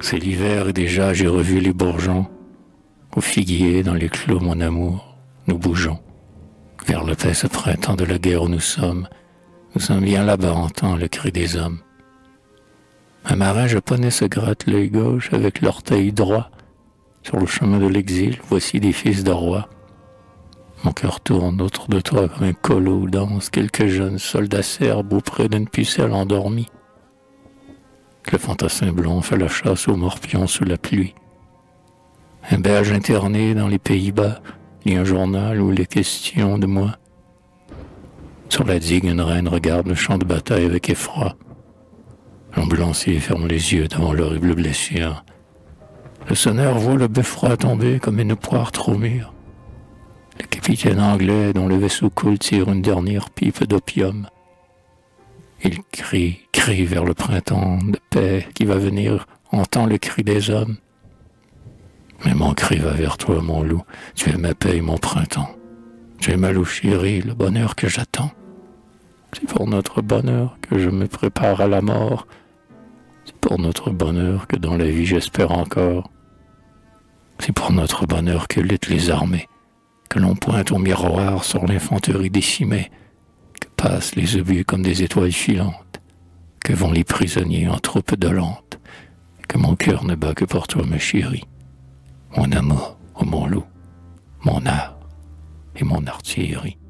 C'est l'hiver et déjà j'ai revu les bourgeons. Au figuier, dans les clos, mon amour, nous bougeons. Vers le paix ce printemps de la guerre où nous sommes bien là-bas, entend le cri des hommes. Un marin japonais se gratte l'œil gauche avec l'orteil droit. Sur le chemin de l'exil, voici des fils de rois. Mon cœur tourne autour de toi comme un colo où dansent quelques jeunes soldats serbes auprès d'une pucelle endormie. Le fantassin blond fait la chasse aux morpions sous la pluie. Un Belge interné dans les Pays-Bas lit un journal où il est question de moi. Sur la digue, une reine regarde le champ de bataille avec effroi. L'ambulancier ferme les yeux devant l'horrible blessure. Le sonneur voit le bœuf froid tomber comme une poire trop mûre. Le capitaine anglais dont le vaisseau coule tire une dernière pipe d'opium. Il crie vers le printemps de paix qui va venir, entend le cri des hommes. Mais mon cri va vers toi, mon loup, tu es ma paix et mon printemps. Tu es ma loup chérie, le bonheur que j'attends. C'est pour notre bonheur que je me prépare à la mort. C'est pour notre bonheur que dans la vie j'espère encore. C'est pour notre bonheur que luttent les armées, que l'on pointe au miroir sur l'infanterie décimée, que passent les obus comme des étoiles filantes, que vont les prisonniers en troupes dolentes, que mon cœur ne bat que pour toi, ma chérie, mon amour, oh mon loup, mon art et mon artillerie.